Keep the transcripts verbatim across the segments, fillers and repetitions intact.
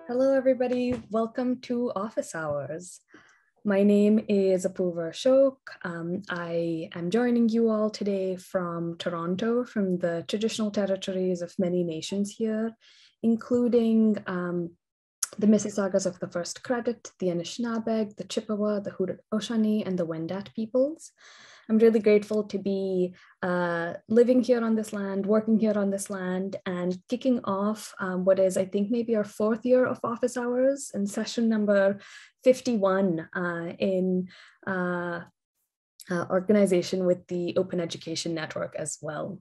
Hello, everybody. Welcome to Office Hours. My name is Apurva Ashok. Um, I am joining you all today from Toronto, from the traditional territories of many nations here, including um, the Mississaugas of the First Credit, the Anishinaabe, the Chippewa, the Haudenosaunee, and the Wendat peoples. I'm really grateful to be uh, living here on this land, working here on this land, and kicking off um, what is, I think, maybe our fourth year of office hours and session number fifty-one uh, in uh, uh, organization with the Open Education Network as well.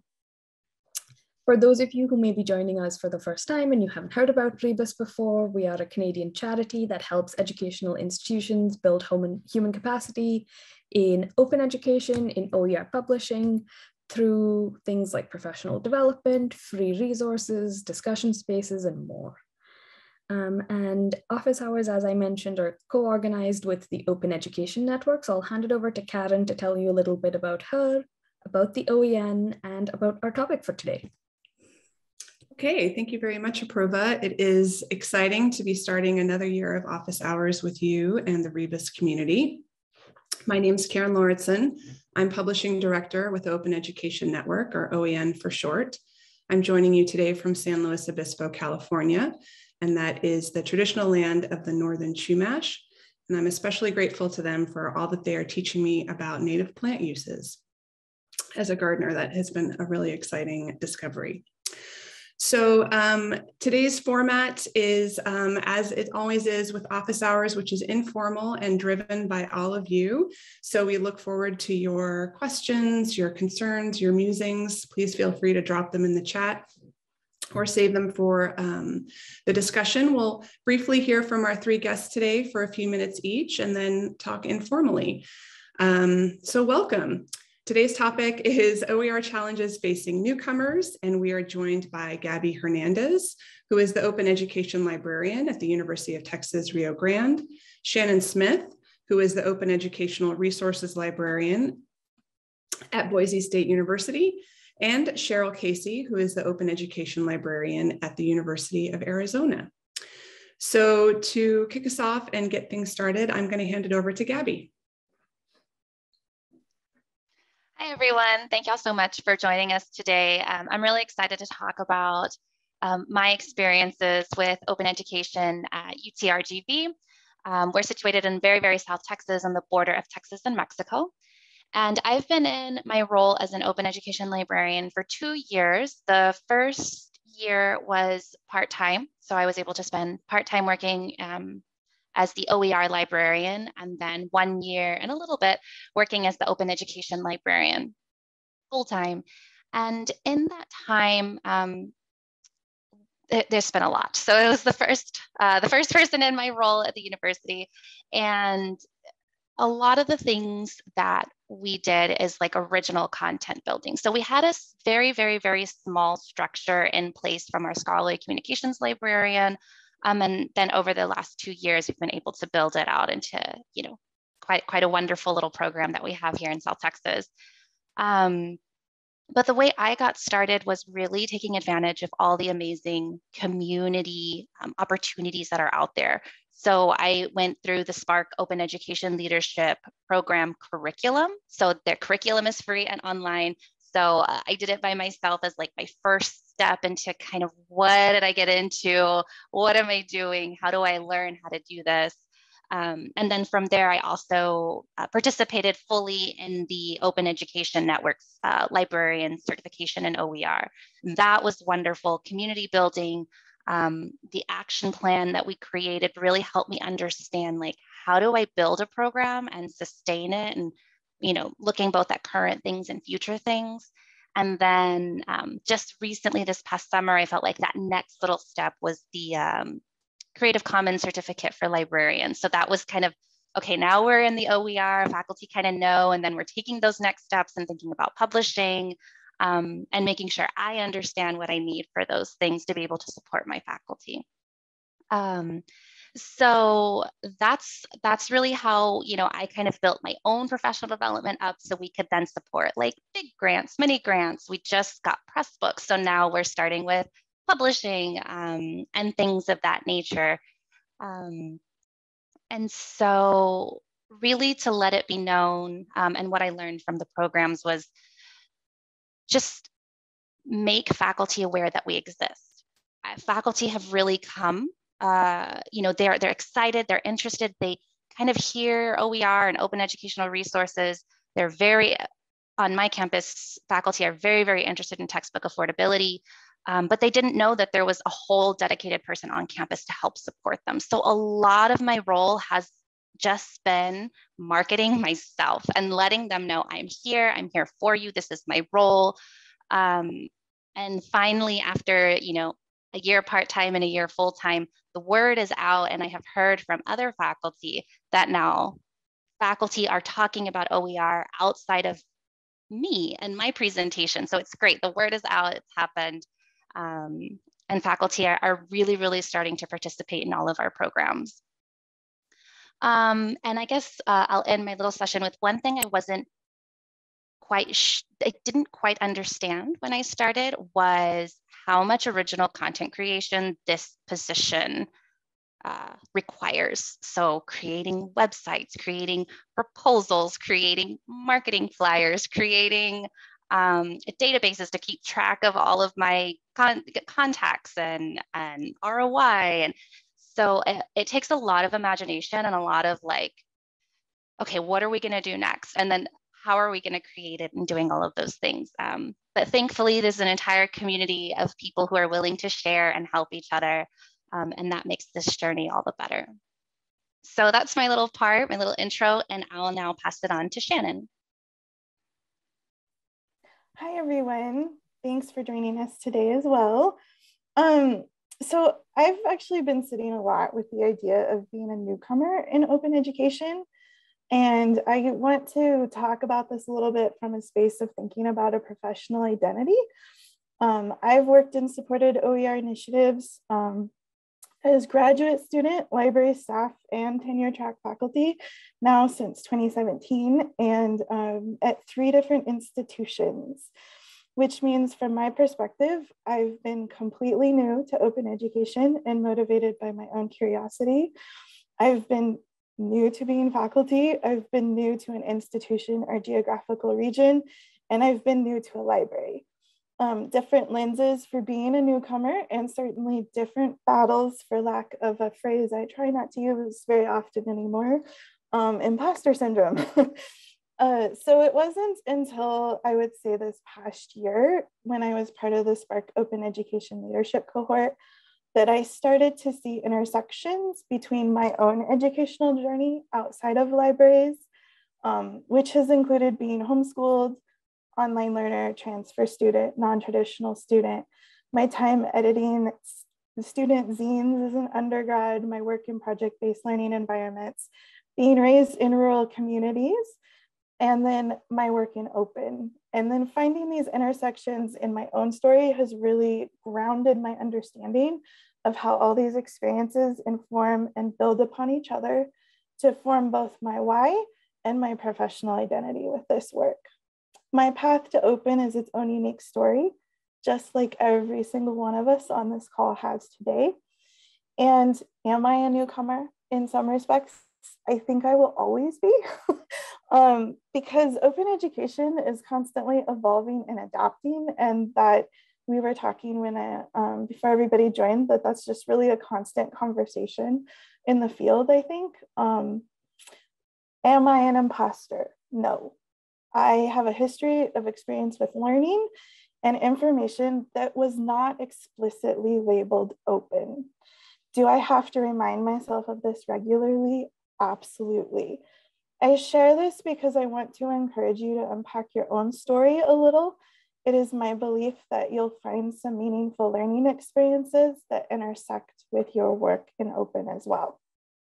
For those of you who may be joining us for the first time and you haven't heard about Rebus before, we are a Canadian charity that helps educational institutions build human capacity in open education, in O E R publishing, through things like professional development, free resources, discussion spaces, and more. Um, and office hours, as I mentioned, are co-organized with the Open Education Network. So I'll hand it over to Karen to tell you a little bit about her, about the O E N, and about our topic for today. Okay, thank you very much, Apurva. It is exciting to be starting another year of office hours with you and the Rebus community. My name is Karen Lauritsen. I'm Publishing Director with the Open Education Network, or O E N for short. I'm joining you today from San Luis Obispo, California, and that is the traditional land of the Northern Chumash. And I'm especially grateful to them for all that they are teaching me about native plant uses. As a gardener, that has been a really exciting discovery. So um, today's format is, um, as it always is with office hours, which is informal and driven by all of you. So we look forward to your questions, your concerns, your musings. Please feel free to drop them in the chat or save them for um, the discussion. We'll briefly hear from our three guests today for a few minutes each and then talk informally. Um, so welcome. Today's topic is O E R challenges facing newcomers, and we are joined by Gabby Hernandez, who is the Open Education Librarian at the University of Texas, Rio Grande, Shannon Smith, who is the Open Educational Resources Librarian at Boise State University, and Cheryl Casey, who is the Open Education Librarian at the University of Arizona. So to kick us off and get things started, I'm going to hand it over to Gabby. Hi, everyone. Thank y'all so much for joining us today. Um, I'm really excited to talk about um, my experiences with open education at U T R G V. Um, we're situated in very, very South Texas on the border of Texas and Mexico. And I've been in my role as an open education librarian for two years. The first year was part-time. So I was able to spend part-time working um, as the O E R librarian, and then one year and a little bit working as the open education librarian full-time. And in that time, um, th there's been a lot. So it was the first, uh, the first person in my role at the university. And a lot of the things that we did is like original content building. So we had a very, very, very small structure in place from our scholarly communications librarian. Um, and then over the last two years, we've been able to build it out into, you know, quite, quite a wonderful little program that we have here in South Texas. Um, but the way I got started was really taking advantage of all the amazing community um, opportunities that are out there. So I went through the Spark Open Education Leadership Program curriculum. So their curriculum is free and online. So uh, I did it by myself as like my first step into kind of what did I get into? What am I doing? How do I learn how to do this? Um, and then from there, I also uh, participated fully in the Open Education Network's uh, librarian certification in O E R. That was wonderful. Community building, um, the action plan that we created really helped me understand, like, how do I build a program and sustain it? And, you know, looking both at current things and future things. And then um, just recently this past summer, I felt like that next little step was the um, Creative Commons certificate for librarians. So that was kind of, okay, now we're in the O E R, faculty kind of know, and then we're taking those next steps and thinking about publishing um, and making sure I understand what I need for those things to be able to support my faculty. Um, so that's that's really how, you know, I kind of built my own professional development up so we could then support like big grants, mini grants. We just got press books. So now we're starting with publishing um, and things of that nature. Um, and so really to let it be known, um, and what I learned from the programs was just make faculty aware that we exist. Uh, faculty have really come, uh, you know, they're, they're excited, they're interested, they kind of hear O E R and open educational resources. They're very, on my campus, faculty are very, very interested in textbook affordability, um, but they didn't know that there was a whole dedicated person on campus to help support them. So a lot of my role has just been marketing myself and letting them know I'm here, I'm here for you, this is my role. Um, and finally, after, you know, a year part-time and a year full-time, the word is out, and I have heard from other faculty that now faculty are talking about O E R outside of me and my presentation. So it's great. The word is out, it's happened. Um, and faculty are, are really, really starting to participate in all of our programs. Um, and I guess uh, I'll end my little session with one thing I wasn't quite, sh I didn't quite understand when I started was how much original content creation this position uh, requires. So creating websites, creating proposals, creating marketing flyers, creating um, databases to keep track of all of my con contacts and, and R O I. And so it, it takes a lot of imagination and a lot of like, okay, what are we going to do next? And then how are we going to create it and doing all of those things? Um, but thankfully, there's an entire community of people who are willing to share and help each other. Um, and that makes this journey all the better. So that's my little part, my little intro, and I'll now pass it on to Shannon. Hi, everyone. Thanks for joining us today as well. Um, so I've actually been sitting a lot with the idea of being a newcomer in open education. And I want to talk about this a little bit from a space of thinking about a professional identity. Um, I've worked and supported O E R initiatives um, as graduate student, library staff, and tenure track faculty now since twenty seventeen, and um, at three different institutions, which means from my perspective, I've been completely new to open education and motivated by my own curiosity. I've been new to being faculty, I've been new to an institution or geographical region, and I've been new to a library. Um, different lenses for being a newcomer, and certainly different battles, for lack of a phrase I try not to use very often anymore, um, imposter syndrome. uh, so it wasn't until I would say this past year, when I was part of the Spark Open Education Leadership Cohort, that I started to see intersections between my own educational journey outside of libraries, um, which has included being homeschooled, online learner, transfer student, non-traditional student, my time editing student zines as an undergrad, my work in project-based learning environments, being raised in rural communities, and then my work in open. And then finding these intersections in my own story has really grounded my understanding of how all these experiences inform and build upon each other to form both my why and my professional identity with this work. My path to open is its own unique story, just like every single one of us on this call has today. And am I a newcomer in some respects? I think I will always be, um, because open education is constantly evolving and adapting, and that we were talking when I, um, before everybody joined, that that's just really a constant conversation in the field, I think. Um, am I an imposter? No. I have a history of experience with learning and information that was not explicitly labeled open. Do I have to remind myself of this regularly? Absolutely. I share this because I want to encourage you to unpack your own story a little. It is my belief that you'll find some meaningful learning experiences that intersect with your work in open as well.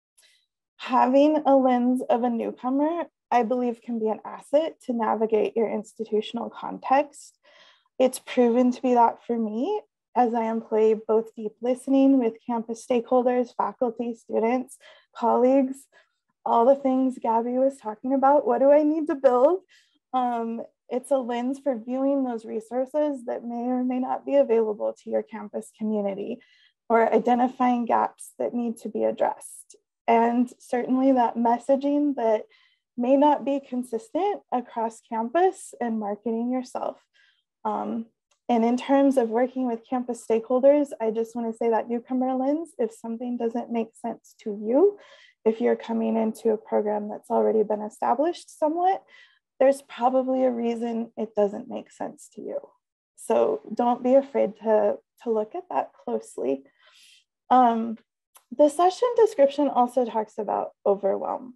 Having a lens of a newcomer, I believe, can be an asset to navigate your institutional context. It's proven to be that for me, as I employ both deep listening with campus stakeholders, faculty, students, colleagues, all the things Gabby was talking about. What do I need to build? Um, it's a lens for viewing those resources that may or may not be available to your campus community, or identifying gaps that need to be addressed. And certainly that messaging that may not be consistent across campus and marketing yourself. Um, and in terms of working with campus stakeholders, I just want to say that newcomer lens, if something doesn't make sense to you, if you're coming into a program that's already been established somewhat, there's probably a reason it doesn't make sense to you. So don't be afraid to, to look at that closely. Um, the session description also talks about overwhelm.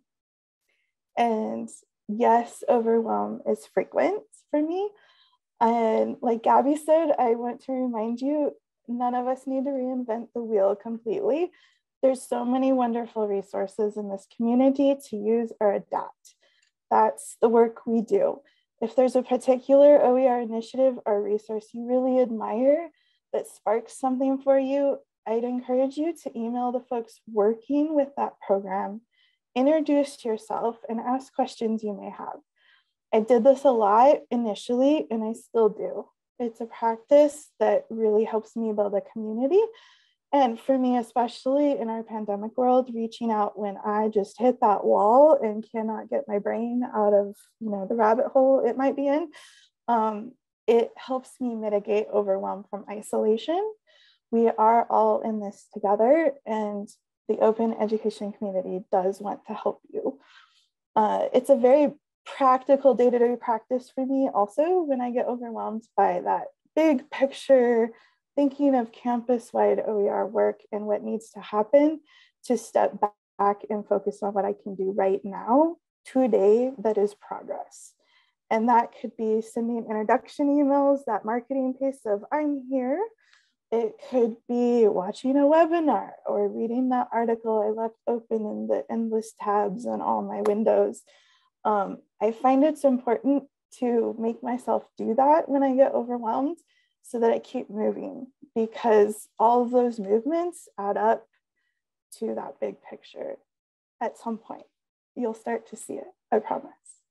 And yes, overwhelm is frequent for me. And like Gabby said, I want to remind you, none of us need to reinvent the wheel completely. There's so many wonderful resources in this community to use or adapt. That's the work we do. If there's a particular O E R initiative or resource you really admire that sparks something for you, I'd encourage you to email the folks working with that program, introduce yourself, and ask questions you may have. I did this a lot initially, and I still do. It's a practice that really helps me build a community. And for me, especially in our pandemic world, reaching out when I just hit that wall and cannot get my brain out of, you know, the rabbit hole it might be in, um, it helps me mitigate overwhelm from isolation. We are all in this together, and the open education community does want to help you. Uh, it's a very practical day-to-day practice for me also when I get overwhelmed by that big picture, thinking of campus-wide O E R work and what needs to happen, to step back and focus on what I can do right now, today, that is progress. And that could be sending introduction emails, that marketing piece of I'm here. It could be watching a webinar or reading that article I left open in the endless tabs on all my windows. Um, I find it's important to make myself do that when I get overwhelmed so that I keep moving, because all of those movements add up to that big picture. At some point, you'll start to see it, I promise.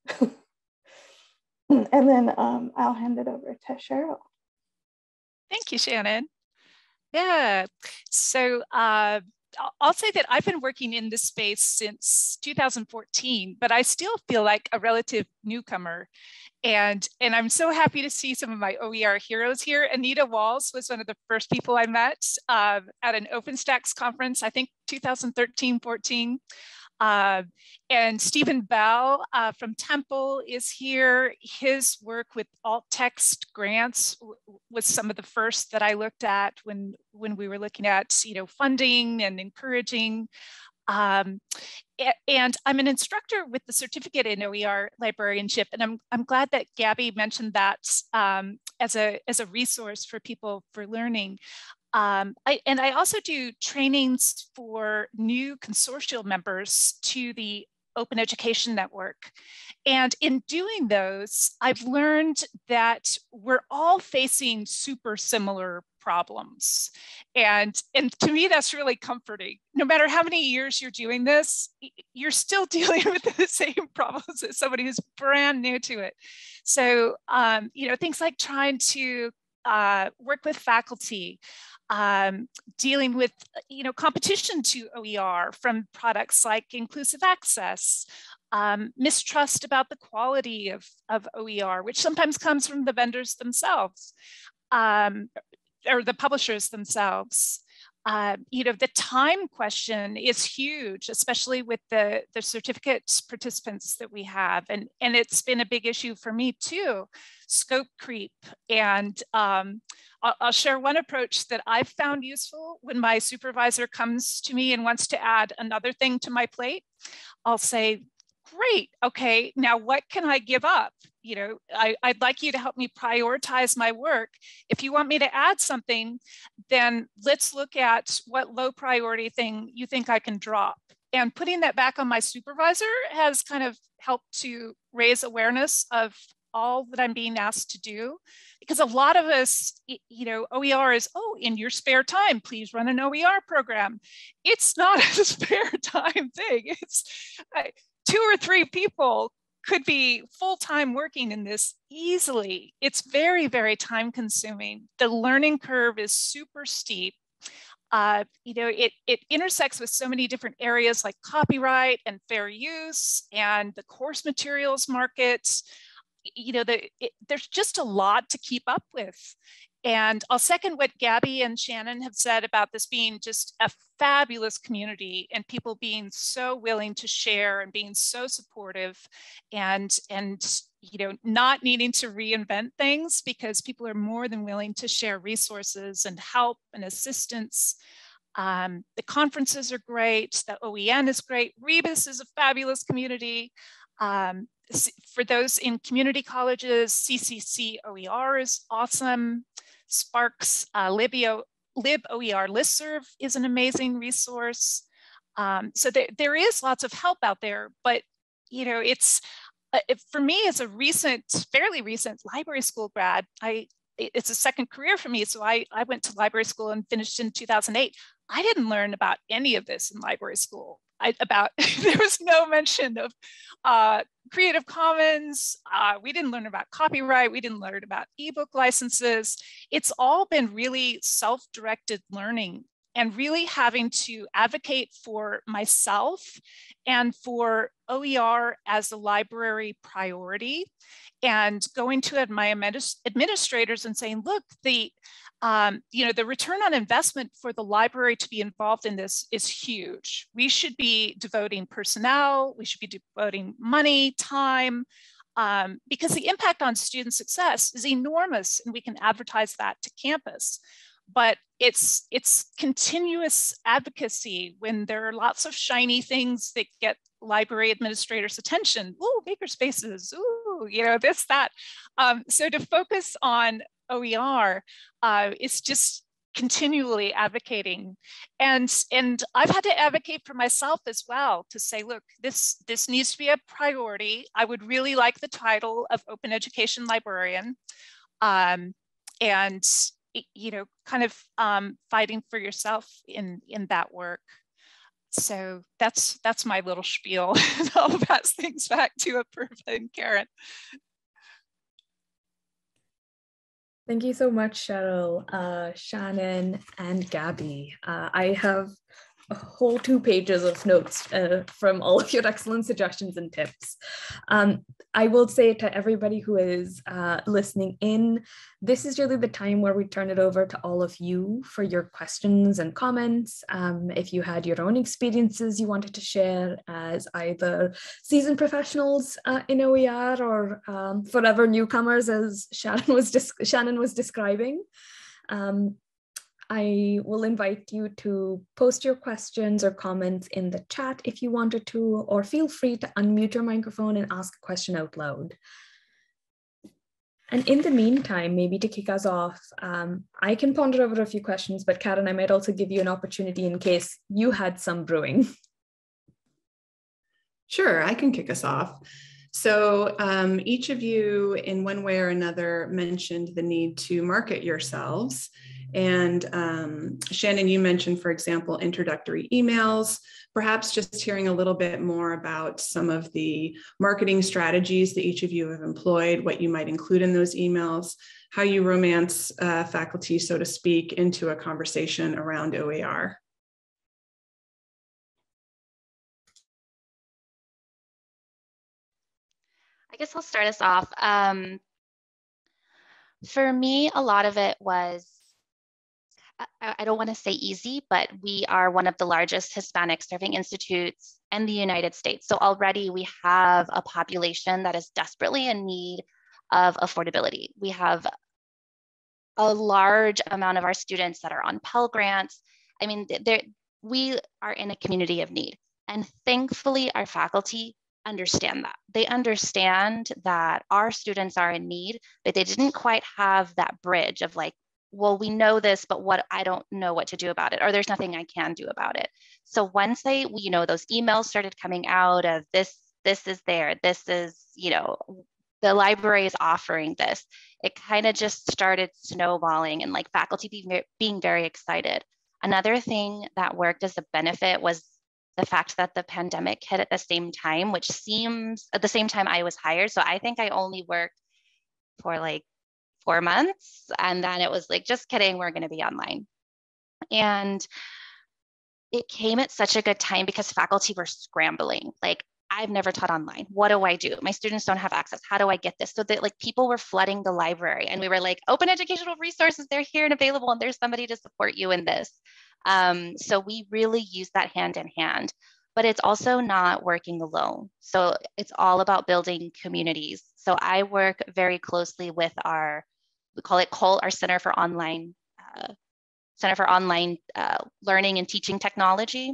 And then um, I'll hand it over to Cheryl. Thank you, Shannon. Yeah, so uh, I'll say that I've been working in this space since two thousand fourteen, but I still feel like a relative newcomer. And, and I'm so happy to see some of my O E R heroes here. Anita Walls was one of the first people I met uh, at an OpenStax conference, I think two thousand thirteen, fourteen. Uh, and Stephen Bell uh, from Temple is here. His work with alt text grants was some of the first that I looked at when, when we were looking at, you know, funding and encouraging. Um, and I'm an instructor with the certificate in O E R librarianship, and I'm, I'm glad that Gabby mentioned that um, as, a, as a resource for people for learning. Um, I, and I also do trainings for new consortial members to the Open Education Network. And in doing those, I've learned that we're all facing super similar problems. And, and to me, that's really comforting. No matter how many years you're doing this, you're still dealing with the same problems as somebody who's brand new to it. So, um, you know, things like trying to uh, work with faculty, Um, dealing with, you know, competition to O E R from products like inclusive access, um, mistrust about the quality of, of O E R, which sometimes comes from the vendors themselves, um, or the publishers themselves. Uh, you know, the time question is huge, especially with the, the certificate participants that we have. And, and it's been a big issue for me too, scope creep. And um, I'll, I'll share one approach that I've found useful when my supervisor comes to me and wants to add another thing to my plate. I'll say, great, okay, now what can I give up? You know, I, I'd like you to help me prioritize my work. If you want me to add something, then let's look at what low priority thing you think I can drop. And putting that back on my supervisor has kind of helped to raise awareness of all that I'm being asked to do. Because a lot of us, you know, O E R is, oh, in your spare time, please run an O E R program. It's not a spare time thing. It's I, two or three people could be full-time working in this easily. It's very, very time consuming. The learning curve is super steep. Uh, you know, it, it intersects with so many different areas like copyright and fair use and the course materials market. You know, the, it, there's just a lot to keep up with. And I'll second what Gabby and Shannon have said about this being just a fabulous community and people being so willing to share and being so supportive and, and you know, not needing to reinvent things because people are more than willing to share resources and help and assistance. Um, the conferences are great. The O E N is great. Rebus is a fabulous community. Um, for those in community colleges, C C C O E R is awesome. Sparks uh, Libio, Lib O E R Listserv is an amazing resource. Um, so there, there is lots of help out there, but you know, it's uh, it, for me as a recent, fairly recent library school grad, I it's a second career for me. So I, I went to library school and finished in two thousand eight. I didn't learn about any of this in library school. I, about there was no mention of uh, Creative Commons. Uh, we didn't learn about copyright. We didn't learn about ebook licenses. It's all been really self-directed learning and really having to advocate for myself and for O E R as a library priority, and going to my administrators and saying, look, the Um, you know, the return on investment for the library to be involved in this is huge. We should be devoting personnel, we should be devoting money, time, um, because the impact on student success is enormous and we can advertise that to campus. But it's, it's continuous advocacy when there are lots of shiny things that get library administrators' attention. Ooh, makerspaces, ooh, you know, this, that. Um, so to focus on O E R uh, is just continually advocating. And, and I've had to advocate for myself as well to say, look, this, this needs to be a priority. I would really like the title of Open Education Librarian. Um, and, you know, kind of um, fighting for yourself in, in that work. So that's, that's my little spiel. And I'll pass things back to Apurva and Karen. Thank you so much, Cheryl, uh, Shannon, and Gabby. Uh, I have a whole two pages of notes uh, from all of your excellent suggestions and tips. Um, I will say to everybody who is uh, listening in, this is really the time where we turn it over to all of you for your questions and comments. Um, if you had your own experiences you wanted to share as either seasoned professionals uh, in O E R or um, forever newcomers, as Shannon was, Shannon was describing. Um, I will invite you to post your questions or comments in the chat if you wanted to, or feel free to unmute your microphone and ask a question out loud. And in the meantime, maybe to kick us off, um, I can ponder over a few questions, but Karen, I might also give you an opportunity in case you had some brewing. Sure, I can kick us off. So um, each of you in one way or another mentioned the need to market yourselves. And um, Shannon, you mentioned, for example, introductory emails, perhaps just hearing a little bit more about some of the marketing strategies that each of you have employed, what you might include in those emails, how you romance uh, faculty, so to speak, into a conversation around O E R. I guess I'll start us off. Um, for me, a lot of it was, I, I don't want to say easy, but we are one of the largest Hispanic serving institutes in the United States. So already we have a population that is desperately in need of affordability. We have a large amount of our students that are on Pell Grants. I mean, we are in a community of need. And thankfully, our faculty understand that. They understand that our students are in need, but they didn't quite have that bridge of like, well, we know this, but what I don't know what to do about it, or there's nothing I can do about it. So once they, you know, those emails started coming out of this, this is there, this is, you know, the library is offering this, it kind of just started snowballing and like faculty being, being very excited. Another thing that worked as a benefit was the fact that the pandemic hit at the same time, which seems at the same time I was hired. So I think I only worked for like four months. And then it was like, just kidding, we're going to be online. And it came at such a good time because faculty were scrambling. Like, I've never taught online. What do I do? My students don't have access. How do I get this? So that like people were flooding the library, and we were like, open educational resources, they're here and available, and there's somebody to support you in this. Um, so we really use that hand in hand, but it's also not working alone. So it's all about building communities. So I work very closely with our, we call it C O L, our Center for Online, uh, Center for Online uh, Learning and Teaching Technology.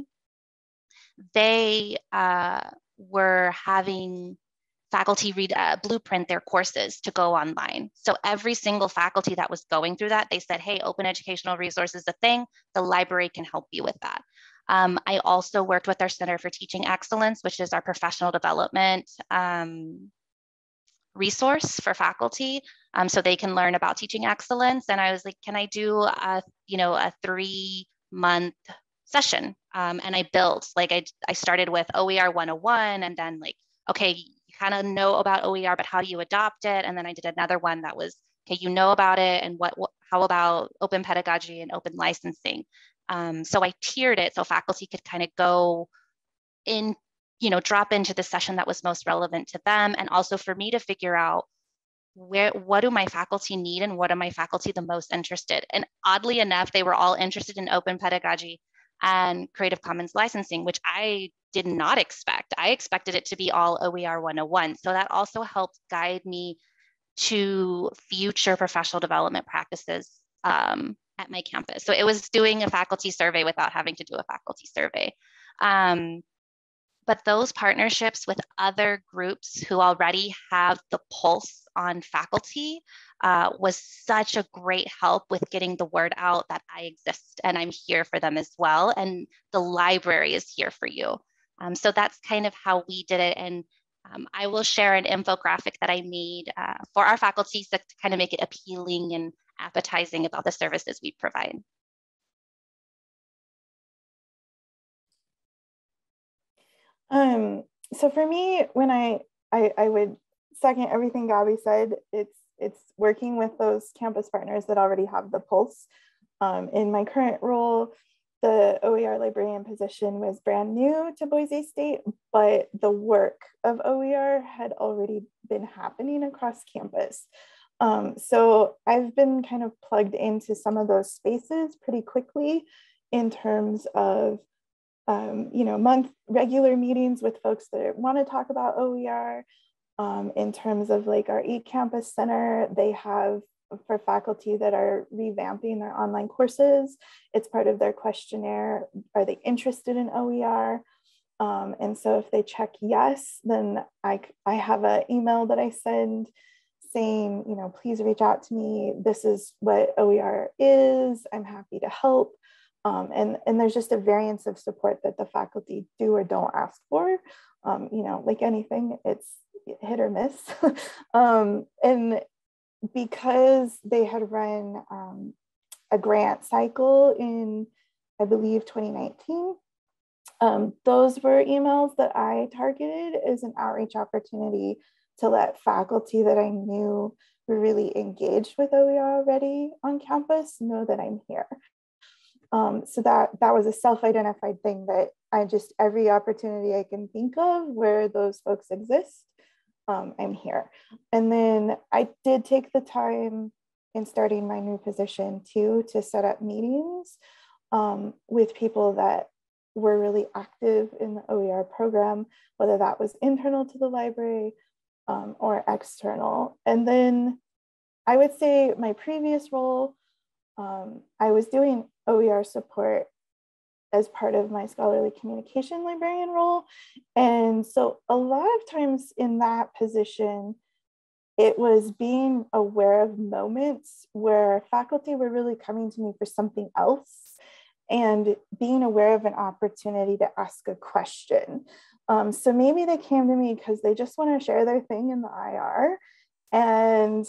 They uh, were having faculty read uh, blueprint their courses to go online. So every single faculty that was going through that, they said, hey, open educational resource is a thing. The library can help you with that. Um, I also worked with our Center for Teaching Excellence, which is our professional development um, resource for faculty, um, so they can learn about teaching excellence. And I was like, can I do a, you know, a three month session? Um, and I built, like, I, I started with O E R one oh one, and then like, okay, you kind of know about O E R, but how do you adopt it? And then I did another one that was, okay, you know about it, and what, what how about open pedagogy and open licensing? Um, so I tiered it so faculty could kind of go in, you know, drop into the session that was most relevant to them. And also for me to figure out where, what do my faculty need and what are my faculty the most interested? And oddly enough, they were all interested in open pedagogy and Creative Commons licensing, which I did not expect. I expected it to be all O E R one oh one. So that also helped guide me to future professional development practices um, at my campus. So it was doing a faculty survey without having to do a faculty survey. Um, But those partnerships with other groups who already have the pulse on faculty uh, was such a great help with getting the word out that I exist and I'm here for them as well. And the library is here for you. Um, so that's kind of how we did it. And um, I will share an infographic that I made uh, for our faculty to kind of make it appealing and appetizing about the services we provide. Um, so for me, when I, I, I would second everything Gabby said, it's, it's working with those campus partners that already have the pulse. Um, in my current role, the O E R librarian position was brand new to Boise State, but the work of O E R had already been happening across campus. Um, so I've been kind of plugged into some of those spaces pretty quickly in terms of Um, you know, month regular meetings with folks that want to talk about O E R. Um, in terms of like our eCampus Center, they have for faculty that are revamping their online courses, it's part of their questionnaire. Are they interested in O E R? Um, and so if they check yes, then I, I have an email that I send saying, you know, please reach out to me. This is what O E R is. I'm happy to help. Um, and, and there's just a variance of support that the faculty do or don't ask for. Um, you know, like anything, it's hit or miss. um, and because they had run um, a grant cycle in, I believe, twenty nineteen, um, those were emails that I targeted as an outreach opportunity to let faculty that I knew were really engaged with O E R already on campus know that I'm here. Um, so that, that was a self-identified thing that I just, every opportunity I can think of where those folks exist, um, I'm here. And then I did take the time in starting my new position too, to set up meetings um, with people that were really active in the O E R program, whether that was internal to the library um, or external. And then I would say my previous role, um, I was doing O E R support as part of my scholarly communication librarian role. And so a lot of times in that position, it was being aware of moments where faculty were really coming to me for something else and being aware of an opportunity to ask a question. Um, so maybe they came to me because they just want to share their thing in the I R. And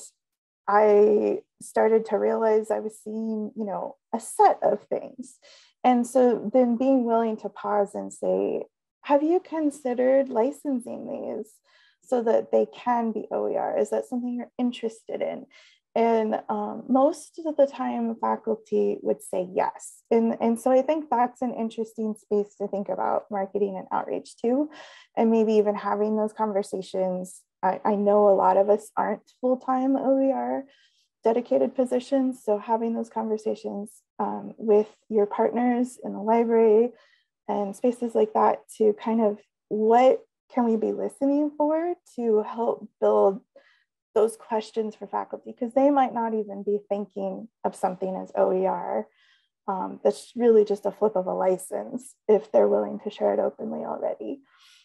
I started to realize I was seeing, you know, a set of things. And so then being willing to pause and say, have you considered licensing these so that they can be O E R? Is that something you're interested in? And um, most of the time, faculty would say yes. And, and so I think that's an interesting space to think about marketing and outreach too, and maybe even having those conversations. I, I know a lot of us aren't full-time O E R dedicated positions, so having those conversations um, with your partners in the library and spaces like that to kind of what can we be listening for to help build those questions for faculty, because they might not even be thinking of something as O E R. Um, that's really just a flip of a license if they're willing to share it openly already.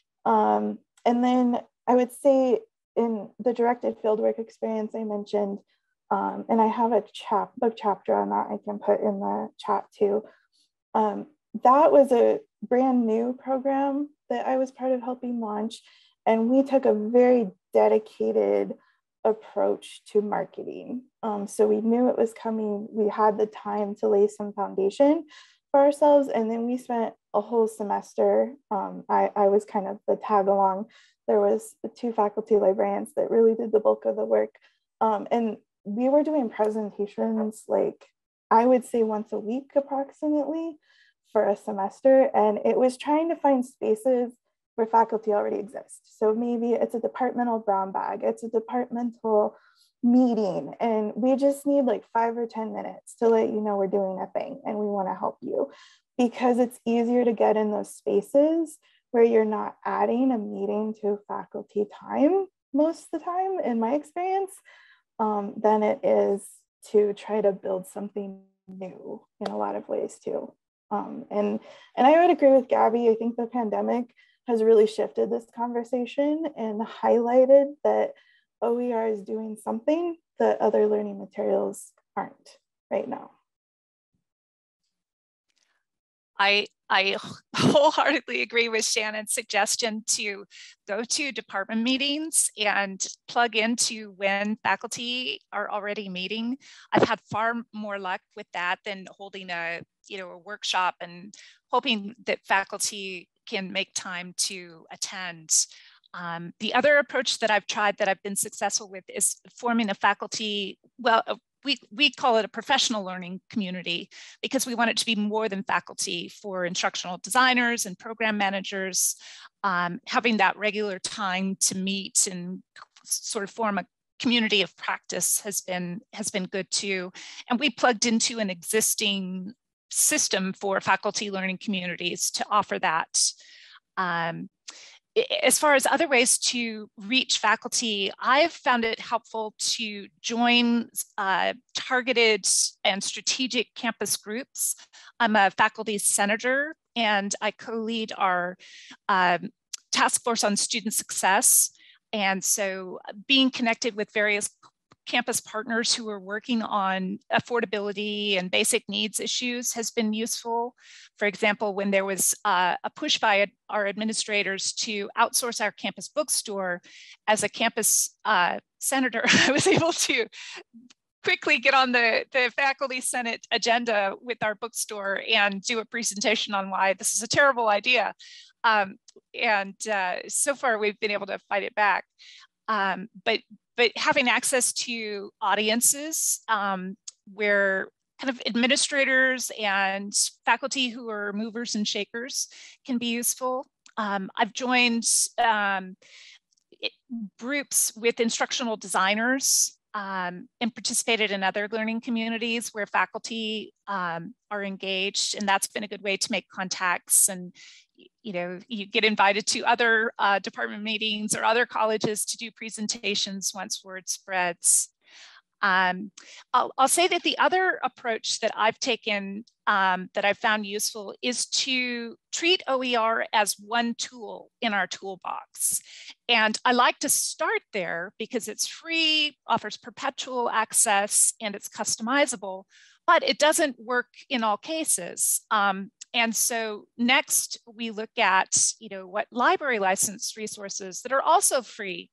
Um, and then I would say in the directed fieldwork experience I mentioned, um, and I have a chap book chapter on that I can put in the chat too. Um, that was a brand new program that I was part of helping launch. And we took a very dedicated approach to marketing. Um, so we knew it was coming. We had the time to lay some foundation for ourselves. And then we spent a whole semester. Um, I, I was kind of the tag along. There was the two faculty librarians that really did the bulk of the work. Um, and we were doing presentations, like I would say once a week approximately for a semester. And it was trying to find spaces where faculty already exist. So maybe it's a departmental brown bag, it's a departmental meeting, and we just need like five or ten minutes to let you know we're doing a thing and we want to help you, because it's easier to get in those spaces where you're not adding a meeting to faculty time most of the time, in my experience, um, than it is to try to build something new in a lot of ways too. Um, and, and I would agree with Gabby. I think the pandemic has really shifted this conversation and highlighted that O E R is doing something that other learning materials aren't right now. I, I wholeheartedly agree with Shannon's suggestion to go to department meetings and plug into when faculty are already meeting. I've had far more luck with that than holding a, you know, a workshop and hoping that faculty can make time to attend. Um, the other approach that I've tried that I've been successful with is forming a faculty, well, we, we call it a professional learning community, because we want it to be more than faculty for instructional designers and program managers. Um, having that regular time to meet and sort of form a community of practice has been, has been good too. And we plugged into an existing system for faculty learning communities to offer that. Um, As far as other ways to reach faculty, I've found it helpful to join uh, targeted and strategic campus groups. I'm a faculty senator and I co-lead our um, task force on student success. And so being connected with various campus partners who are working on affordability and basic needs issues has been useful. For example, when there was uh, a push by our administrators to outsource our campus bookstore, as a campus uh, senator, I was able to quickly get on the, the faculty senate agenda with our bookstore and do a presentation on why this is a terrible idea. Um, and uh, so far we've been able to fight it back. Um, but But having access to audiences um, where kind of administrators and faculty who are movers and shakers can be useful. Um, I've joined um, it, groups with instructional designers um, and participated in other learning communities where faculty um, are engaged, and that's been a good way to make contacts. And you know, you get invited to other uh, department meetings or other colleges to do presentations once word spreads. Um, I'll, I'll say that the other approach that I've taken um, that I've found useful is to treat O E R as one tool in our toolbox. And I like to start there because it's free, offers perpetual access, and it's customizable, but it doesn't work in all cases. Um, And so next we look at, you know, what library license resources that are also free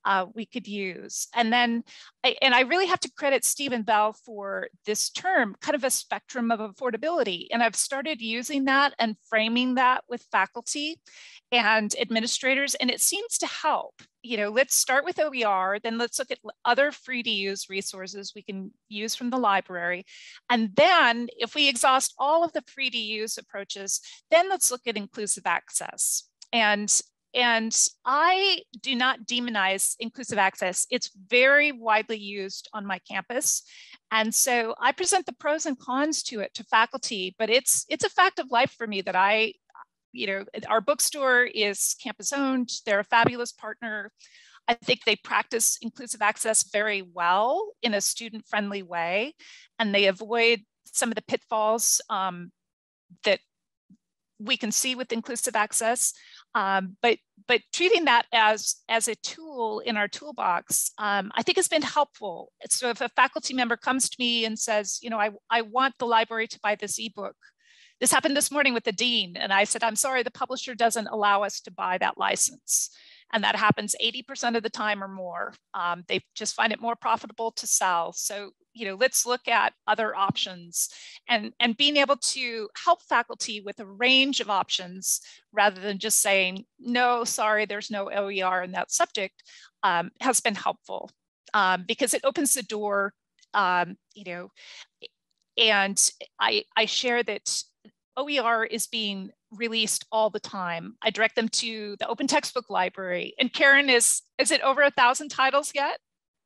uh, we could use. And then, I, and I really have to credit Stephen Bell for this term, kind of a spectrum of affordability. And I've started using that and framing that with faculty and administrators, and it seems to help. You know, let's start with O E R, then let's look at other free to use resources we can use from the library. And then if we exhaust all of the free to use approaches, then let's look at inclusive access. And, and I do not demonize inclusive access. It's very widely used on my campus. And so I present the pros and cons to it to faculty, but it's, it's a fact of life for me that I, you know, our bookstore is campus owned. They're a fabulous partner. I think they practice inclusive access very well in a student-friendly way, and they avoid some of the pitfalls um, that we can see with inclusive access. Um, but but treating that as, as a tool in our toolbox, um, I think has been helpful. So if a faculty member comes to me and says, you know, I, I want the library to buy this ebook. This happened this morning with the dean, and I said, I'm sorry, the publisher doesn't allow us to buy that license. And that happens eighty percent of the time or more. Um, they just find it more profitable to sell. So, you know, let's look at other options, and, and being able to help faculty with a range of options rather than just saying, no, sorry, there's no O E R in that subject, um, has been helpful um, because it opens the door, um, you know, and I, I share that O E R is being released all the time. I direct them to the Open Textbook Library. And Karen, is, is it over a thousand titles yet?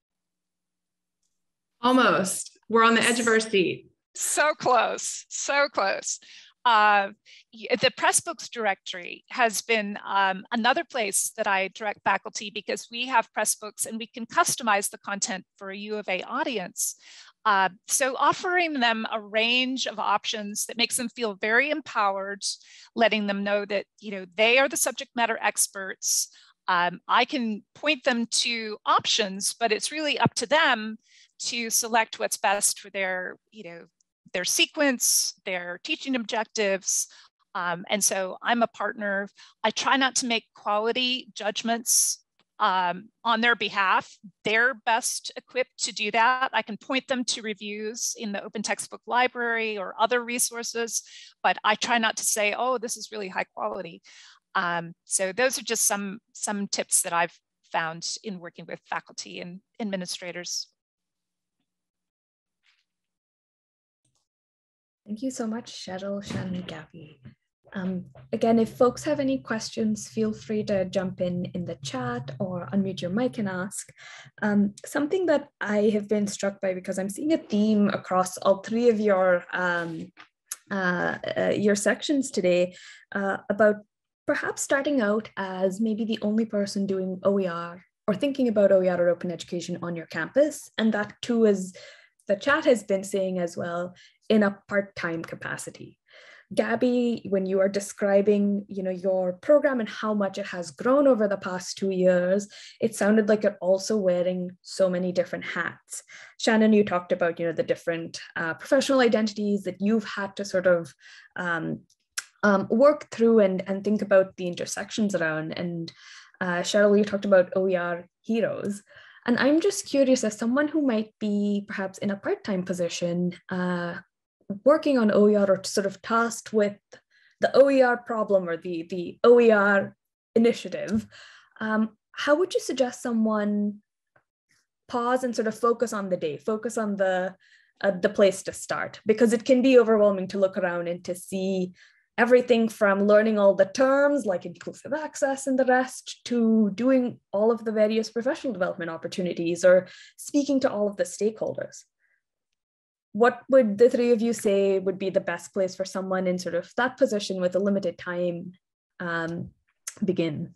Almost. We're on the edge of our seat. So close, so close. Uh, the Pressbooks directory has been um, another place that I direct faculty because we have Pressbooks and we can customize the content for a U of A audience. Uh, so offering them a range of options that makes them feel very empowered, letting them know that, you know, they are the subject matter experts. Um, I can point them to options, but it's really up to them to select what's best for their, you know, their sequence, their teaching objectives. Um, and so I'm a partner. I try not to make quality judgments um, on their behalf. They're best equipped to do that. I can point them to reviews in the Open Textbook Library or other resources, but I try not to say, oh, this is really high quality. Um, so those are just some, some tips that I've found in working with faculty and administrators. Thank you so much, Cheryl, Shannon, Gabby. Um, again, if folks have any questions, feel free to jump in in the chat or unmute your mic and ask. Um, something that I have been struck by, because I'm seeing a theme across all three of your, um, uh, uh, your sections today uh, about perhaps starting out as maybe the only person doing O E R or thinking about O E R or open education on your campus. And that too, as the chat has been saying as well, in a part-time capacity. Gabby, when you are describing, you know, your program and how much it has grown over the past two years, it sounded like you're also wearing so many different hats. Shannon, you talked about, you know, the different uh, professional identities that you've had to sort of um, um, work through and, and think about the intersections around. And uh, Cheryl, you talked about O E R heroes. And I'm just curious, as someone who might be perhaps in a part-time position, uh, working on O E R or sort of tasked with the O E R problem or the, the O E R initiative, um, how would you suggest someone pause and sort of focus on the day, focus on the, uh, the place to start? Because it can be overwhelming to look around and to see everything from learning all the terms like inclusive access and the rest to doing all of the various professional development opportunities or speaking to all of the stakeholders. What would the three of you say would be the best place for someone in sort of that position with a limited time um, begin?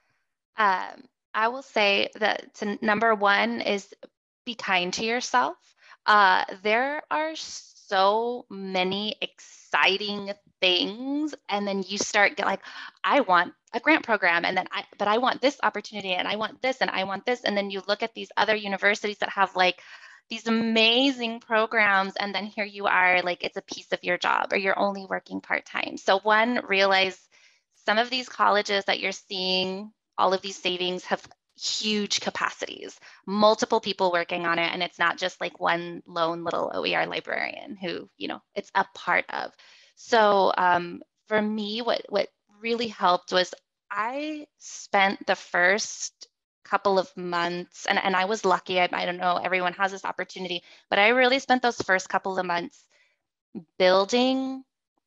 Um, I will say that to, number one is be kind to yourself. Uh, there are so many exciting things, and then you start get like, I want a grant program, and then I, but I want this opportunity, and I want this, and I want this, and then you look at these other universities that have like these amazing programs, and then here you are, like it's a piece of your job, or you're only working part-time. So one, realize some of these colleges that you're seeing all of these savings have huge capacities, multiple people working on it. And it's not just like one lone little O E R librarian who, you know, it's a part of. So um, for me, what, what really helped was I spent the first couple of months, and, and I was lucky, I, I don't know, everyone has this opportunity, but I really spent those first couple of months building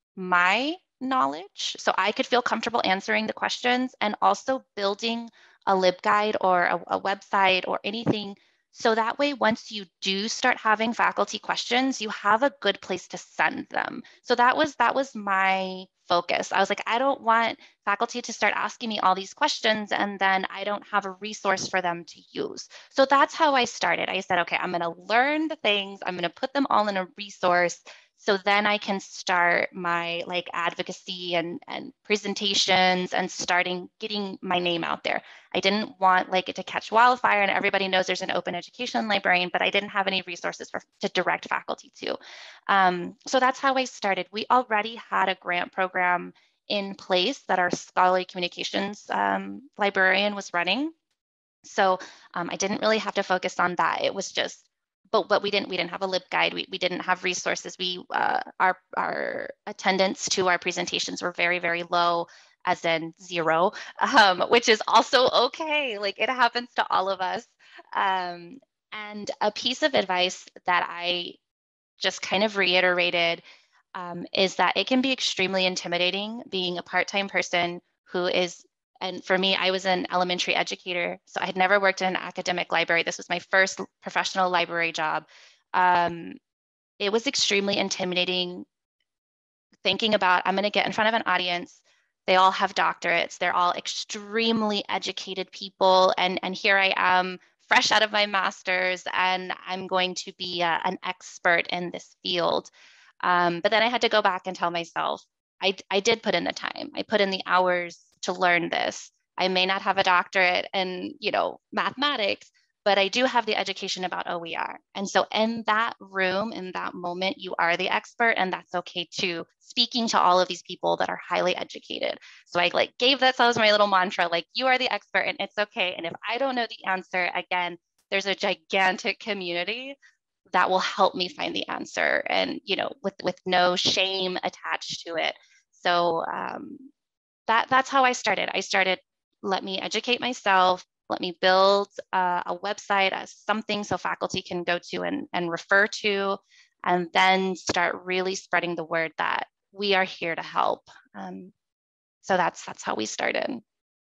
my knowledge so I could feel comfortable answering the questions, and also building a LibGuide or a, a website or anything. So that way, once you do start having faculty questions, you have a good place to send them. So that was that was my focus. I was like, I don't want faculty to start asking me all these questions and then I don't have a resource for them to use. So that's how I started. I said, okay, I'm going to learn the things, I'm going to put them all in a resource. So then I can start my like advocacy and, and presentations and starting getting my name out there. I didn't want like it to catch wildfire and everybody knows there's an open education librarian, but I didn't have any resources for, to direct faculty to. Um, so that's how I started. We already had a grant program in place that our scholarly communications um, librarian was running. So um, I didn't really have to focus on that. It was just, but but we didn't we didn't have a LibGuide. We we didn't have resources. We uh, our our attendance to our presentations were very very low, as in zero, um, which is also okay. Like it happens to all of us. Um, and a piece of advice that I just kind of reiterated um, is that it can be extremely intimidating being a part-time person who is. And for me, I was an elementary educator, so I had never worked in an academic library. This was my first professional library job. Um, it was extremely intimidating thinking about, I'm going to get in front of an audience. They all have doctorates. They're all extremely educated people. And, and here I am, fresh out of my master's, and I'm going to be a, an expert in this field. Um, but then I had to go back and tell myself, I, I did put in the time. I put in the hours to learn this. I may not have a doctorate in, you know, mathematics, but I do have the education about O E R. And so in that room, in that moment, you are the expert, and that's okay too, speaking to all of these people that are highly educated. So I like gave that as my little mantra, like, you are the expert and it's okay. And if I don't know the answer, again, there's a gigantic community that will help me find the answer, and, you know, with, with no shame attached to it. So um, that that's how I started. I started, let me educate myself, let me build uh, a website as something so faculty can go to and, and refer to, and then start really spreading the word that we are here to help. Um, so that's that's how we started.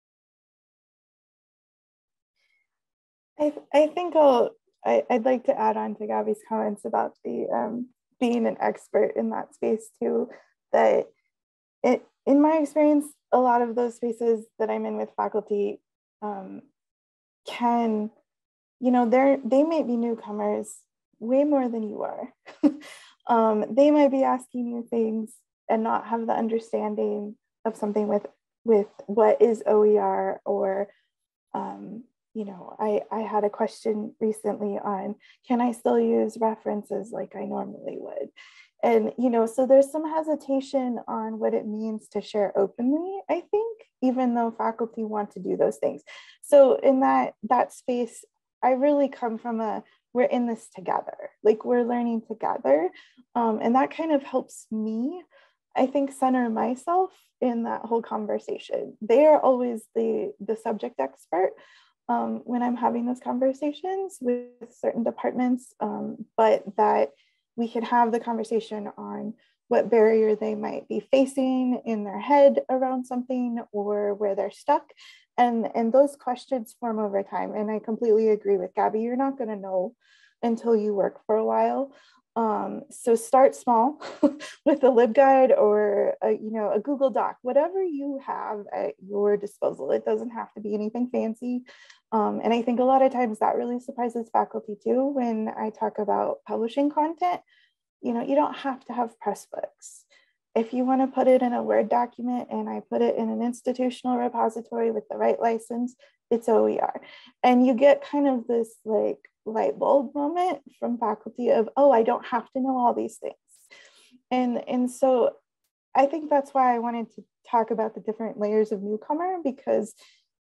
I, I think I'll, I, I'd like to add on to Gabby's comments about the um, being an expert in that space too, that it, in my experience, a lot of those spaces that I'm in with faculty um, can, you know, they're, they may be newcomers way more than you are. um, they might be asking you things and not have the understanding of something with, with what is O E R, or, um, you know, I, I had a question recently on, can I still use references like I normally would? And, you know, so there's some hesitation on what it means to share openly, I think, even though faculty want to do those things. So in that, that space, I really come from a, we're in this together, like we're learning together. Um, and that kind of helps me, I think, center myself in that whole conversation. They are always the, the subject expert um, when I'm having those conversations with certain departments, um, but that we can have the conversation on what barrier they might be facing in their head around something, or where they're stuck. And, and those questions form over time. And I completely agree with Gabby. You're not going to know until you work for a while. Um, so start small with a LibGuide or a, you know, a Google Doc, whatever you have at your disposal. It doesn't have to be anything fancy. Um, and I think a lot of times that really surprises faculty too, when I talk about publishing content. You know, you don't have to have press books. If you want to put it in a Word document and I put it in an institutional repository with the right license, it's O E R. And you get kind of this like light bulb moment from faculty of, oh, I don't have to know all these things. And, and so I think that's why I wanted to talk about the different layers of newcomer, because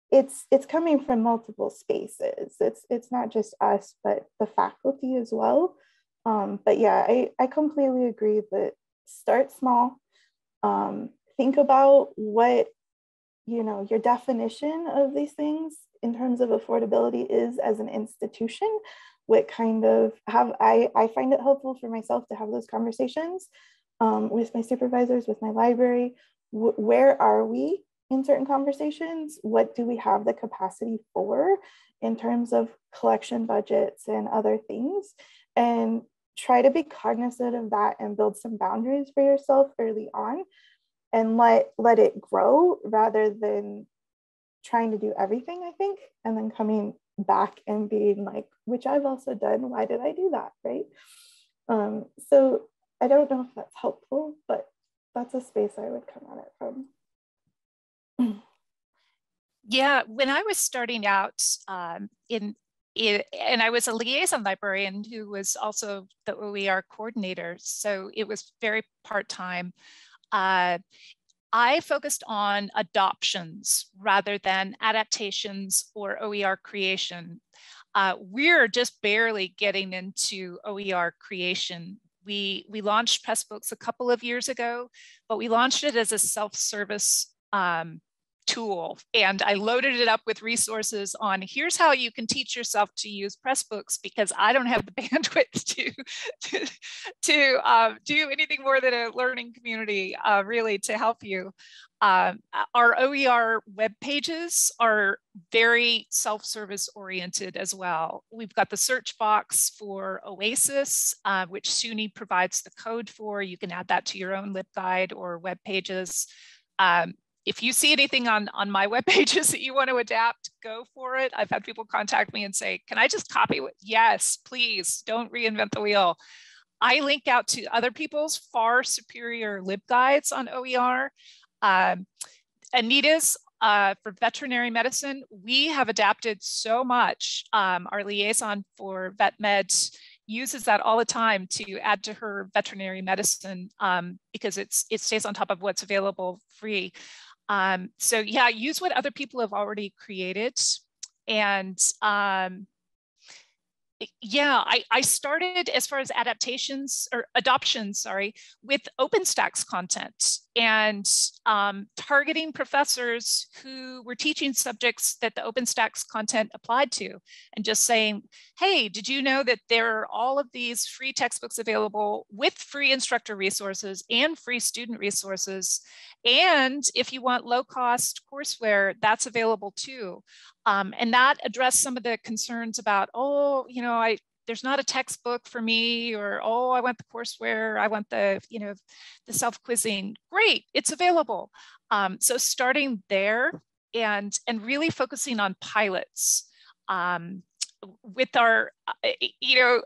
it's it's coming from multiple spaces. It's it's not just us, but the faculty as well. Um, but yeah, I, I completely agree that start small. Um, think about what, you know, your definition of these things in terms of affordability is as an institution. What kind of have I, I find it helpful for myself to have those conversations um, with my supervisors, with my library. W where are we in certain conversations? What do we have the capacity for in terms of collection budgets and other things? And try to be cognizant of that and build some boundaries for yourself early on, and let let it grow rather than trying to do everything, I think, and then coming back and being like, which I've also done, why did I do that, right? Um, so I don't know if that's helpful, but that's a space I would come at it from. Yeah, when I was starting out um, in, in, and I was a liaison librarian who was also the O E R coordinator, so it was very part-time. Uh, I focused on adoptions rather than adaptations or O E R creation. Uh, we're just barely getting into O E R creation. We, we launched Pressbooks a couple of years ago, but we launched it as a self-service um, tool. And I loaded it up with resources on here's how you can teach yourself to use Pressbooks, because I don't have the bandwidth to, to, to uh, do anything more than a learning community uh, really to help you. Um, our O E R web pages are very self-service oriented as well. We've got the search box for Oasis, uh, which SUNY provides the code for. You can add that to your own LibGuide or web pages. Um, if you see anything on, on my web pages that you want to adapt, go for it. I've had people contact me and say, can I just copy it? Yes, please, don't reinvent the wheel. I link out to other people's far superior LibGuides on O E R. Um, Anita's uh, for veterinary medicine, we have adapted so much. Um, our liaison for vet med uses that all the time to add to her veterinary medicine um, because it's it stays on top of what's available free. Um, so yeah, use what other people have already created. And um, yeah, I, I started as far as adaptations or adoptions, sorry, with OpenStax content and um, targeting professors who were teaching subjects that the OpenStax content applied to, and just saying, hey, did you know that there are all of these free textbooks available with free instructor resources and free student resources? And if you want low cost courseware, that's available too. Um, and that addressed some of the concerns about, oh, you know, I there's not a textbook for me, or, oh, I want the courseware, I want the, you know, the self-quizzing. Great, it's available. Um, so starting there and, and really focusing on pilots um, with our, you know,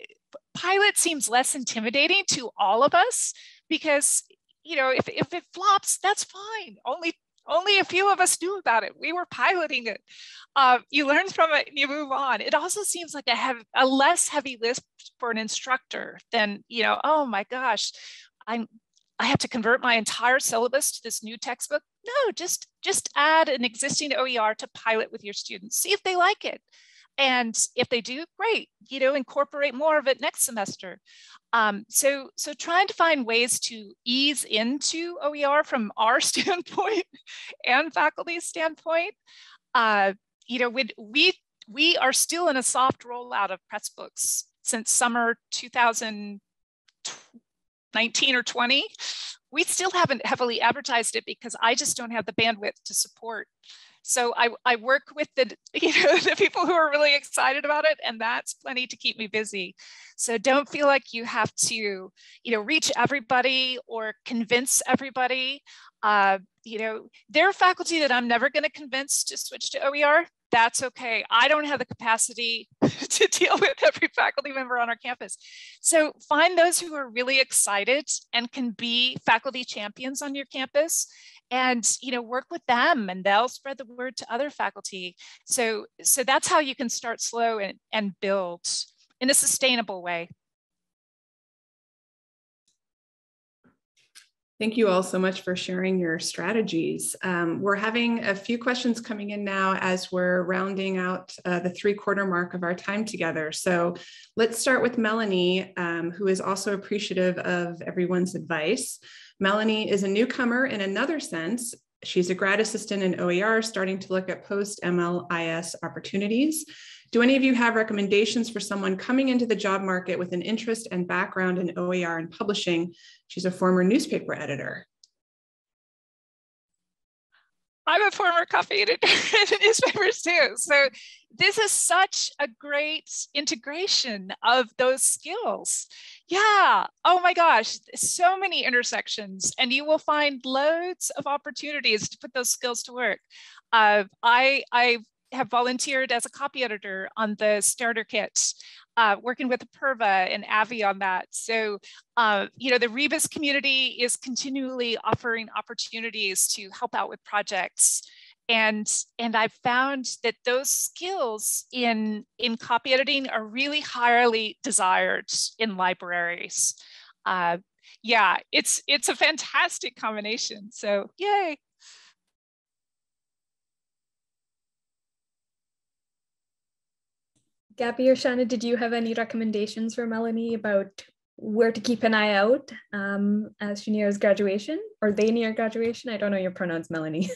pilot seems less intimidating to all of us because, you know, if, if it flops, that's fine. Only Only a few of us knew about it. We were piloting it. Uh, you learn from it and you move on. It also seems like a, heavy, a less heavy lift for an instructor than, you know, oh my gosh, I'm, I have to convert my entire syllabus to this new textbook. No, just, just add an existing O E R to pilot with your students. See if they like it. And if they do, great, you know, incorporate more of it next semester. Um, so, so trying to find ways to ease into O E R from our standpoint and faculty's standpoint. Uh, you know, we, we, we are still in a soft rollout of Pressbooks since summer two thousand nineteen or twenty. We still haven't heavily advertised it because I just don't have the bandwidth to support. So I, I work with the, you know, the people who are really excited about it, and that's plenty to keep me busy. So don't feel like you have to, you know, reach everybody or convince everybody. Uh, you know, there are faculty that I'm never going to convince to switch to O E R. That's okay. I don't have the capacity to deal with every faculty member on our campus. So find those who are really excited and can be faculty champions on your campus, and, you know, work with them, and they'll spread the word to other faculty. So, so that's how you can start slow and, and build in a sustainable way. Thank you all so much for sharing your strategies. Um, we're having a few questions coming in now as we're rounding out uh, the three quarter mark of our time together. So let's start with Melanie, um, who is also appreciative of everyone's advice. Melanie is a newcomer in another sense. She's a grad assistant in O E R, starting to look at post-M L I S opportunities. Do any of you have recommendations for someone coming into the job market with an interest and background in O E R and publishing? She's a former newspaper editor. I'm a former copy editor in newspapers too. So this is such a great integration of those skills. Yeah, oh my gosh, so many intersections, and you will find loads of opportunities to put those skills to work. Uh, I, I have volunteered as a copy editor on the starter kit, uh, working with Apurva and Avi on that. So, uh, you know, the Rebus community is continually offering opportunities to help out with projects. And, and I've found that those skills in, in copy editing are really highly desired in libraries. Uh, yeah, it's, it's a fantastic combination. So yay. Gabby or Shannon, did you have any recommendations for Melanie about where to keep an eye out um, as she nears graduation, or they near graduation? I don't know your pronouns, Melanie.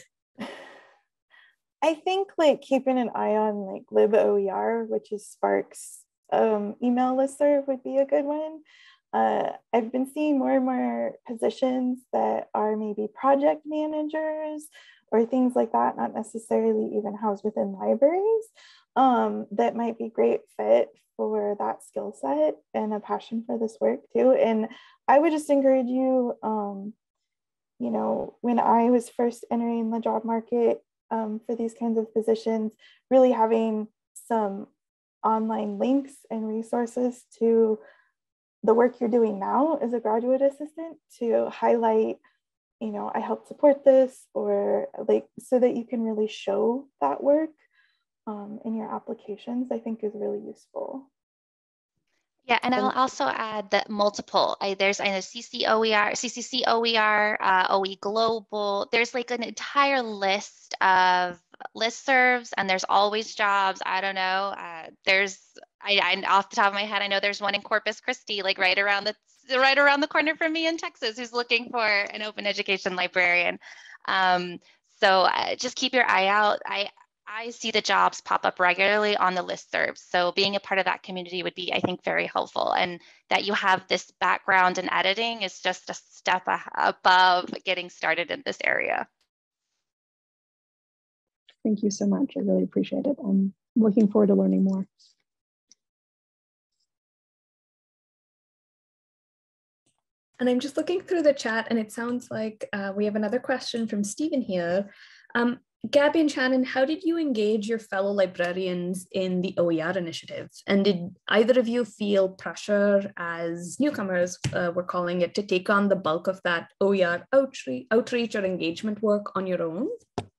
I think like keeping an eye on like liboer, which is Spark's um, email listserv, would be a good one. Uh, I've been seeing more and more positions that are maybe project managers or things like that, not necessarily even housed within libraries, um, that might be great fit for that skill set and a passion for this work too. And I would just encourage you, um, you know, when I was first entering the job market um, for these kinds of positions, really having some online links and resources to the work you're doing now as a graduate assistant to highlight, you know, I helped support this, or like, so that you can really show that work um, in your applications, I think is really useful. Yeah, and I'll also add that multiple, I, there's I know C C O E R, C C C O E R, uh, O E Global, there's like an entire list of listservs, and there's always jobs. I don't know, uh, there's, I, I off the top of my head, I know there's one in Corpus Christi, like right around the, right around the corner from me in Texas, who's looking for an open education librarian. Um, so uh, just keep your eye out. I, I see the jobs pop up regularly on the listservs. So being a part of that community would be, I think, very helpful. And that you have this background in editing is just a step above getting started in this area. Thank you so much. I really appreciate it. I'm looking forward to learning more. And I'm just looking through the chat, and it sounds like uh, we have another question from Stephen here. Um, Gabby and Shannon, how did you engage your fellow librarians in the O E R initiative? And did either of you feel pressure as newcomers, uh, we're calling it, to take on the bulk of that O E R outreach, outreach or engagement work on your own?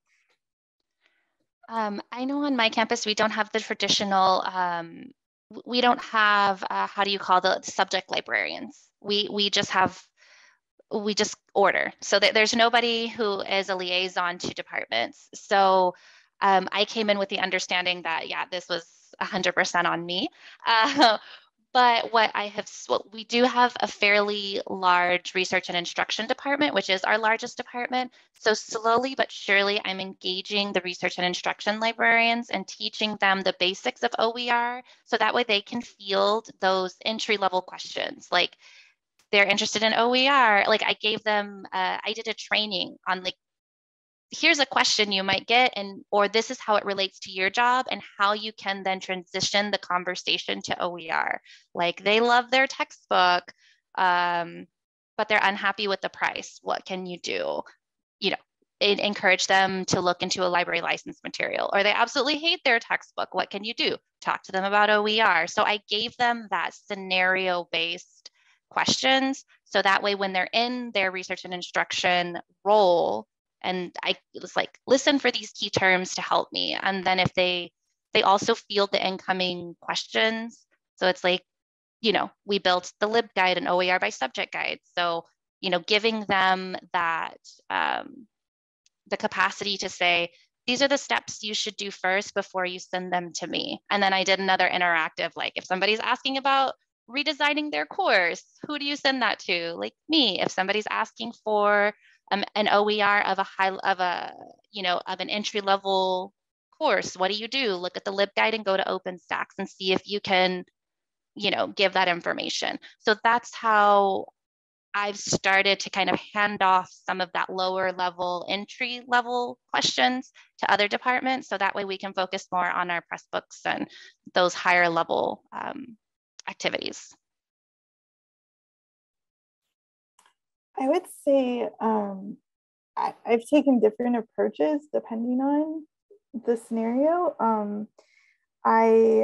Um, I know on my campus, we don't have the traditional, um, we don't have, uh, how do you call the, the subject librarians? We, we just have we just order. So that there's nobody who is a liaison to departments. So um, I came in with the understanding that, yeah, this was one hundred percent on me. Uh, but what I have, what we do have a fairly large research and instruction department, which is our largest department. So slowly but surely, I'm engaging the research and instruction librarians and teaching them the basics of O E R. So that way they can field those entry level questions. Like, they're interested in O E R. Like I gave them, uh, I did a training on like, here's a question you might get, and or this is how it relates to your job and how you can then transition the conversation to O E R. Like they love their textbook, um, but they're unhappy with the price. What can you do? You know, it, encourage them to look into a library license material, or they absolutely hate their textbook. What can you do? Talk to them about O E R. So I gave them that scenario-based questions. So that way, when they're in their research and instruction role, and I was like, listen for these key terms to help me. And then if they, they also field the incoming questions. So it's like, you know, we built the lib guide and O E R by subject guide. So you know, giving them that, um, the capacity to say, these are the steps you should do first before you send them to me. And then I did another interactive, like if somebody's asking about redesigning their course, who do you send that to? Like me. If somebody's asking for um, an O E R of a high, of a, you know, of an entry level course, what do you do? Look at the LibGuide and go to OpenStax and see if you can, you know, give that information. So that's how I've started to kind of hand off some of that lower level, entry level questions to other departments. So that way we can focus more on our press books and those higher level um, activities. I would say um, I, I've taken different approaches depending on the scenario. Um, I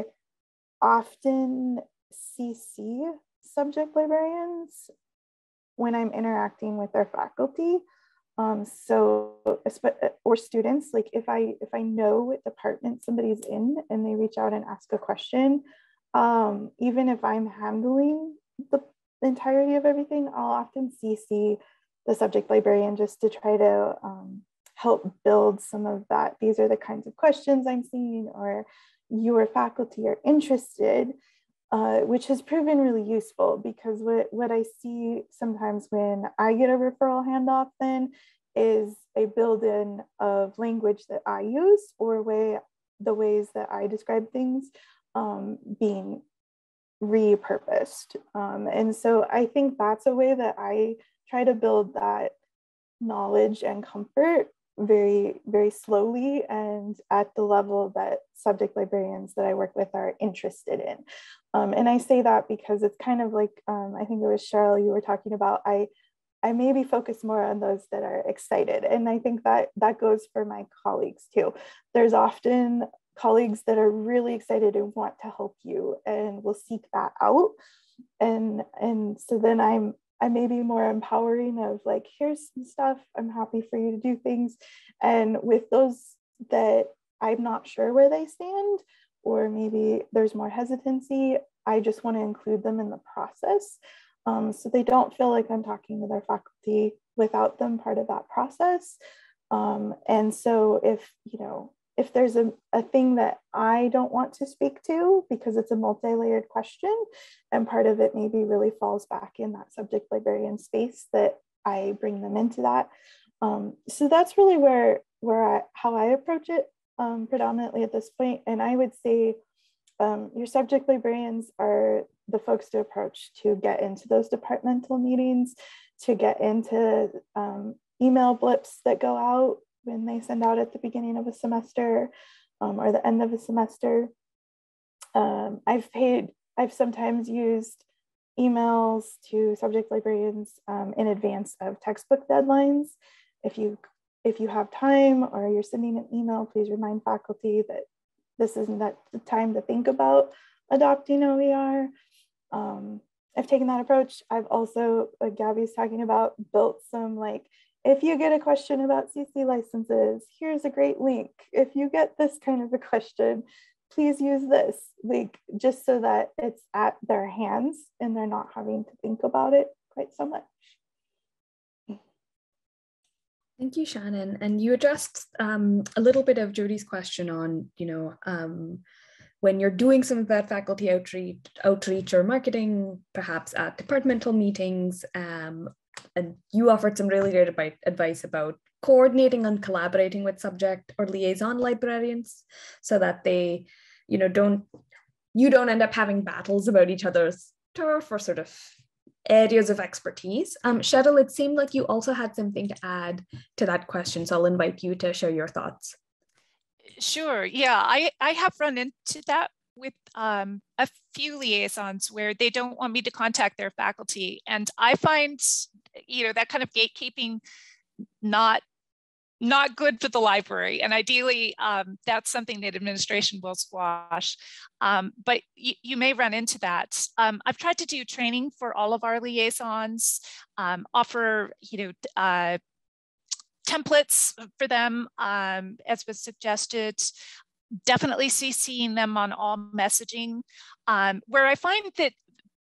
often C C subject librarians when I'm interacting with their faculty. Um, so, or students, like if I if I know what department somebody's in and they reach out and ask a question, um, even if I'm handling the entirety of everything, I'll often C C the subject librarian just to try to um, help build some of that. These are the kinds of questions I'm seeing, or your faculty are interested. Uh, which has proven really useful, because what, what I see sometimes when I get a referral handoff then is a build-in of language that I use, or way the ways that I describe things um, being repurposed. Um, and so I think that's a way that I try to build that knowledge and comfort very, very slowly and at the level that subject librarians that I work with are interested in. Um, and I say that because it's kind of like, um, I think it was Cheryl you were talking about, I, I maybe focus more on those that are excited. And I think that that goes for my colleagues too. There's often colleagues that are really excited and want to help you and will seek that out. And, and so then I'm, I may be more empowering of like, here's some stuff, I'm happy for you to do things. And with those that I'm not sure where they stand, or maybe there's more hesitancy, I just want to include them in the process. Um, so they don't feel like I'm talking to their faculty without them part of that process. Um, and so if, you know, if there's a, a thing that I don't want to speak to because it's a multi-layered question, and part of it maybe really falls back in that subject librarian space, that I bring them into that. Um, so that's really where, where I, how I approach it um, predominantly at this point. And I would say um, your subject librarians are the folks to approach to get into those departmental meetings, to get into um, email blips that go out when they send out at the beginning of a semester um, or the end of a semester. Um, I've paid, I've sometimes used emails to subject librarians um, in advance of textbook deadlines. If you, if you have time or you're sending an email, please remind faculty that this isn't that the time to think about adopting O E R. Um, I've taken that approach. I've also, like Gabby's talking about, built some like, if you get a question about C C licenses, here's a great link. If you get this kind of a question, please use this link, just so that it's at their hands and they're not having to think about it quite so much. Thank you, Shannon. And you addressed um, a little bit of Jody's question on, you know, um, when you're doing some of that faculty outreach, outreach or marketing, perhaps at departmental meetings, um, and you offered some really great advice about coordinating and collaborating with subject or liaison librarians so that they, you know, don't, you don't end up having battles about each other's turf or sort of areas of expertise. Um, Cheryl, it seemed like you also had something to add to that question, so I'll invite you to share your thoughts. Sure, yeah, I, I have run into that with um, a few liaisons where they don't want me to contact their faculty. And I find, you know, that kind of gatekeeping not, not good for the library. And ideally, um, that's something that administration will squash. Um, but you may run into that. Um, I've tried to do training for all of our liaisons, um, offer, you know, uh, templates for them, um, as was suggested. Definitely CCing them on all messaging. Um, where I find that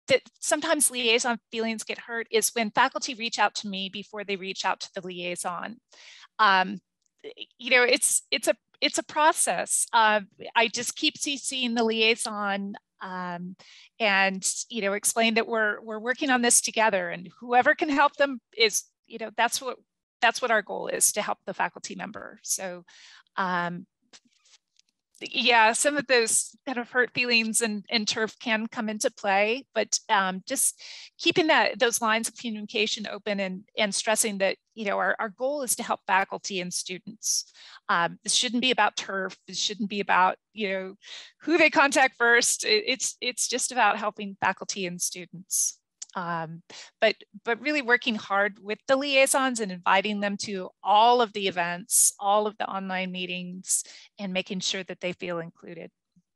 that sometimes liaison feelings get hurt is when faculty reach out to me before they reach out to the liaison. Um, you know, it's it's a it's a process. Uh, I just keep CCing the liaison um, and you know explain that we're we're working on this together, and whoever can help them is you know that's what that's what our goal is, to help the faculty member. So. Um, Yeah, some of those kind of hurt feelings and, and turf can come into play, but um, just keeping that those lines of communication open and, and stressing that, you know, our, our goal is to help faculty and students. Um, this shouldn't be about turf. This shouldn't be about, you know, who they contact first. It, it's, it's just about helping faculty and students. Um, but, but really working hard with the liaisons and inviting them to all of the events, all of the online meetings, and making sure that they feel included.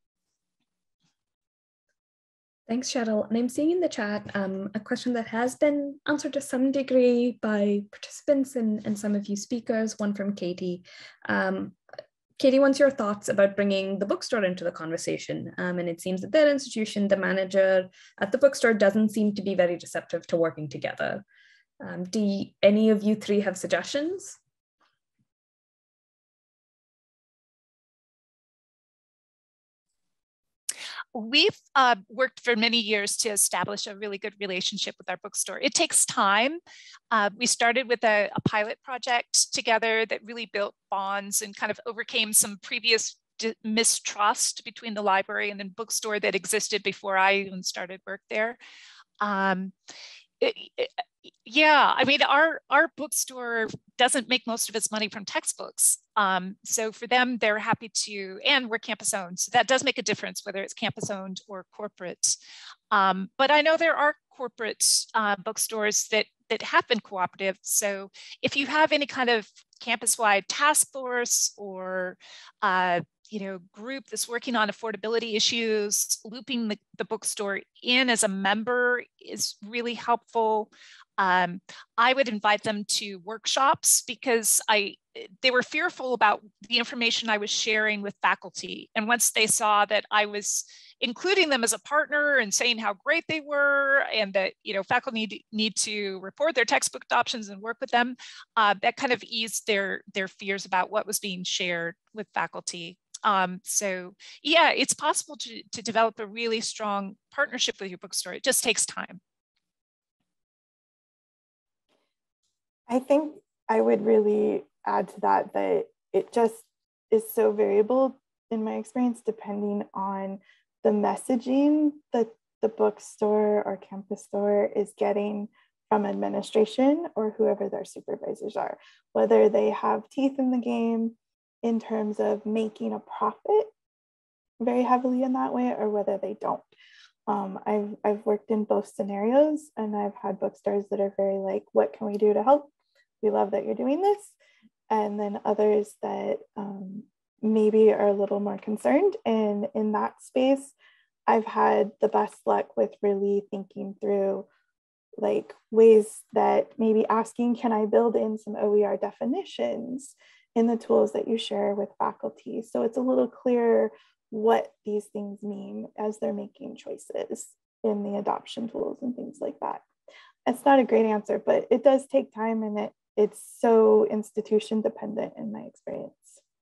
Thanks, Cheryl. And I'm seeing in the chat um, a question that has been answered to some degree by participants and, and some of you speakers, one from Katie. Um, Katie wants your thoughts about bringing the bookstore into the conversation. Um, and it seems that their institution, the manager at the bookstore, doesn't seem to be very receptive to working together. Um, do you, any of you three have suggestions? We've uh, worked for many years to establish a really good relationship with our bookstore. It takes time. Uh, we started with a, a pilot project together that really built bonds and kind of overcame some previous mistrust between the library and the bookstore that existed before I even started work there. Um, it, it, yeah, I mean, our, our bookstore doesn't make most of its money from textbooks. Um, so for them, they're happy to, and we're campus owned. So that does make a difference, whether it's campus owned or corporate. Um, but I know there are corporate uh, bookstores that, that have been cooperative. So if you have any kind of campus-wide task force or uh, you know, group that's working on affordability issues, looping the, the bookstore in as a member is really helpful. Um, I would invite them to workshops because I they were fearful about the information I was sharing with faculty. And once they saw that I was including them as a partner and saying how great they were and that, you know, faculty need, need to report their textbook adoptions and work with them, uh, that kind of eased their, their fears about what was being shared with faculty. Um, so yeah, it's possible to, to develop a really strong partnership with your bookstore. It just takes time. I think I would really add to that that it just is so variable in my experience, depending on the messaging that the bookstore or campus store is getting from administration or whoever their supervisors are, whether they have teeth in the game in terms of making a profit very heavily in that way or whether they don't. Um, I've, I've worked in both scenarios, and I've had bookstores that are very like, what can we do to help? We love that you're doing this. And then others that um, maybe are a little more concerned. And in that space, I've had the best luck with really thinking through like ways that maybe asking, can I build in some O E R definitions in the tools that you share with faculty? So it's a little clearer what these things mean as they're making choices in the adoption tools and things like that. It's not a great answer, but it does take time, and it it's so institution dependent in my experience.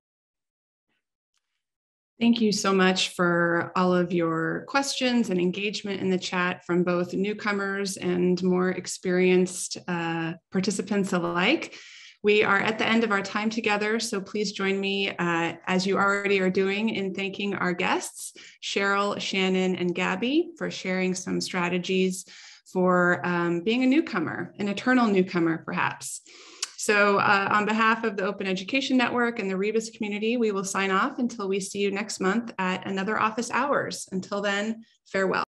Thank you so much for all of your questions and engagement in the chat from both newcomers and more experienced uh, participants alike. We are at the end of our time together, so please join me, uh, as you already are doing, in thanking our guests, Cheryl, Shannon, and Gabby, for sharing some strategies for um, being a newcomer, an eternal newcomer, perhaps. So uh, on behalf of the Open Education Network and the Rebus community, we will sign off until we see you next month at another office hours. Until then, farewell.